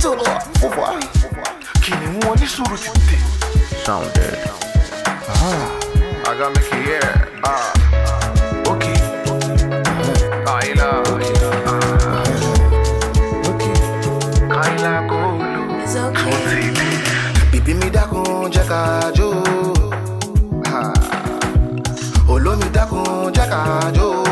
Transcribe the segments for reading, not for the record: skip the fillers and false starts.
Sounded. I gotta make it here. Okay. Kaila. Okay. Kaila Golu. It's okay. Bibi mi dakun jakajo. Olo mi dakun jakajo.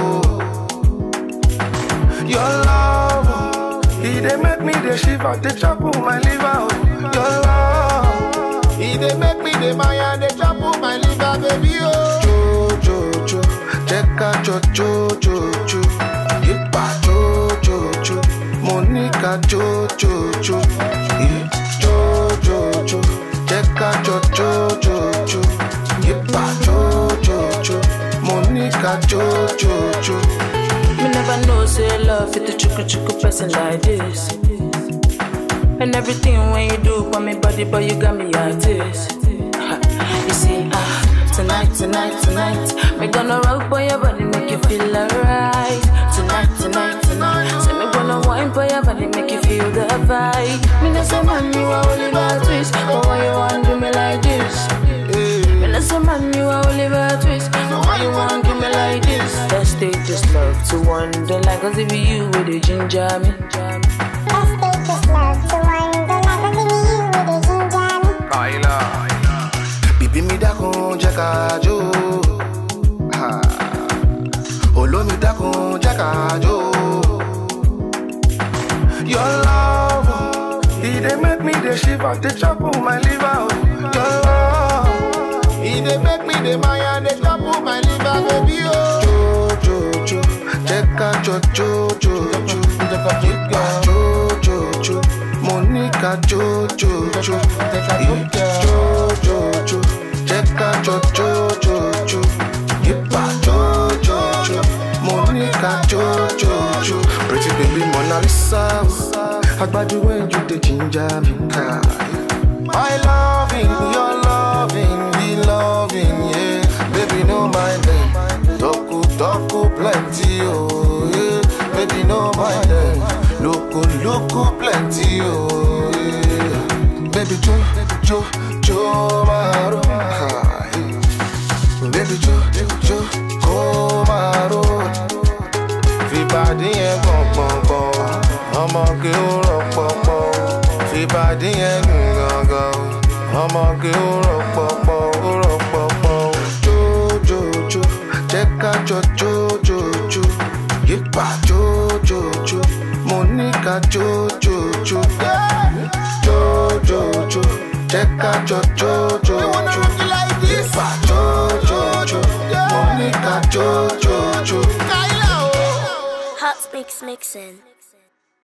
Your love, it dey make me dey shiver, dey trouble my liver. Your love, it dey make me dey maya, dey trouble my liver, baby. Oh, jo, jeka jo, yipa jo, Monica jo, yeah. Jo, jeka jo, yipa jo, Monica jo. Me never know, say love fit the chuku person like this. And everything when you do for me body, but you got me like this. You see, tonight, me gonna rock for your body, make you feel alright. Tonight, say me gonna wine for your body, make you feel the vibe. Me no say man, you are Oliver Twist, but why you want do me like this? Me no say man, you are Oliver Twist, but why you want do me like this? Let's take this love to wonderland, cause if you with the ginger me. Let's take this love to wonderland, cause if you with the ginger me. Kaila. Bibi mi dakun jakajo. Olo mi dakun jakajo. Your love, it dey make me dey shiver, dey trouble my liver. Your love, it dey make me dey maya, dey trouble my liver, baby. Oh, jo, jeka jo, Monica jo, jeka jo, yipa jo, Monica jo. Pretty baby Mona Lisa, agbadu when you dey ginger me. My loving, your loving, we loving, yeah. Baby no mind them, talk plenty, oh yeah. Baby no mind them, look plenty, oh yeah. Baby Jo, maro, baby Jo, maro. Fi body yen pom, ọmọ ke o rọpọpọ. Fi body yen gangan, ọmọ ke o rọpọpọ. Jo, jeka jo, yipa jo, Monica jo, jeka jo, yipa jo, Monica jo. Hot Mix Mixin'.